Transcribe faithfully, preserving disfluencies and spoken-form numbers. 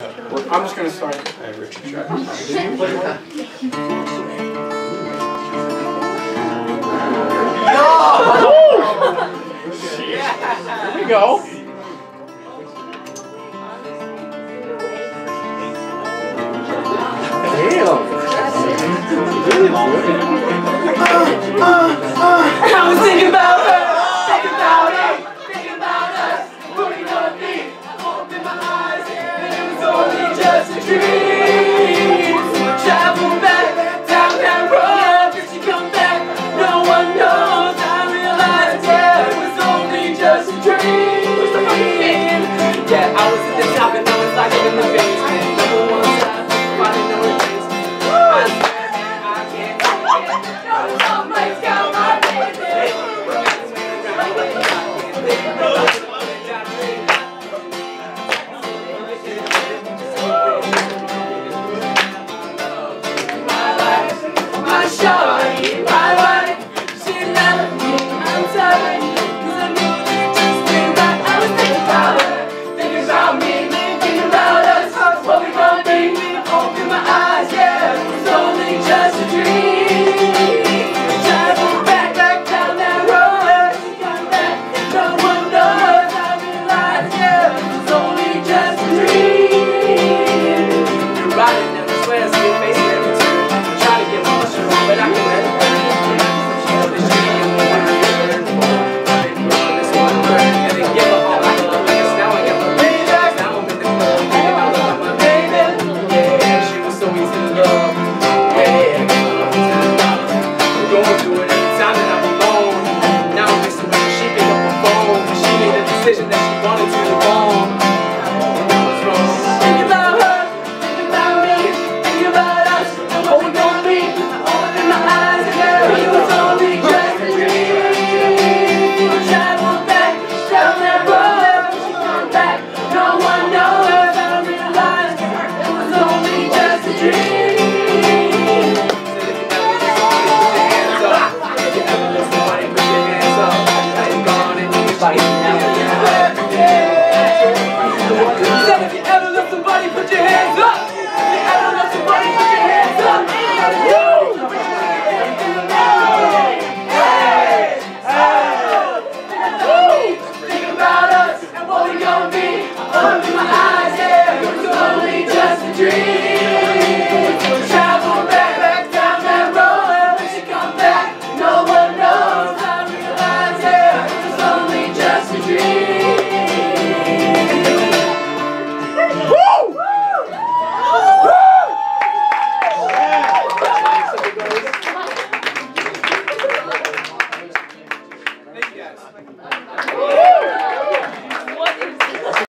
Well, I'm just gonna start. I have Richard Travis. Did you play one? Yeah! Here we go. I was thinking about her, thinking about it, thinking about us. What are you gonna be? I opened my eyes and it was only just a dream. Travel back down that road, did she come back? No one knows. I realized, yeah, it was only just a dream. Yeah, I was at the top and I was like in the basement. Number one side, finding no regrets. I swear, man, I can't take it. No, somebody's got my baby. My shawty, my wife, she left me, I'm sorry, cause I knew it just ain't right. I was thinking about her, thinking about me, thinking about us, what we gon' be. Open my eyes, yeah, it was only just a dream. Travel back, back down that road, come back, no one knows. I realized, yeah, it was only just a dream. You're riding and I swear I see your face every turn. Try to get my muscle on, but I can let it burn. She knows this shit, and we wanna get her in the ball. I've been growing this one word, and then give her all I love. Because now I got my baby, now I'm in the club, thinking I love my baby. Yeah, she was so easy to love. Yeah, I give her love for ten dollars. I'm going through it every time that I'm alone. Now I'm missing when she pick up the phone. She made a decision that she wanted to move on. And I was wrong. Thinking about her, thinking about me, thinking about us, and what we gon' be. I opened my eyes and girl, it was only just a dream. Travel back down that road, she come back, no one knows. I realized it was only just a dream. If you ever love somebody, put your hands up. Now you're gone and you like said if you ever love somebody, put your hands up. If you ever love somebody, put your hands up. Woo! Hey! Hey! Think about us and what we gon' be. Open my eyes, yeah, it was only just a dream. Travel back, back down that road. When she come back, no one knows. I realize, yeah, it was only just a dream. Woo! Thank you guys.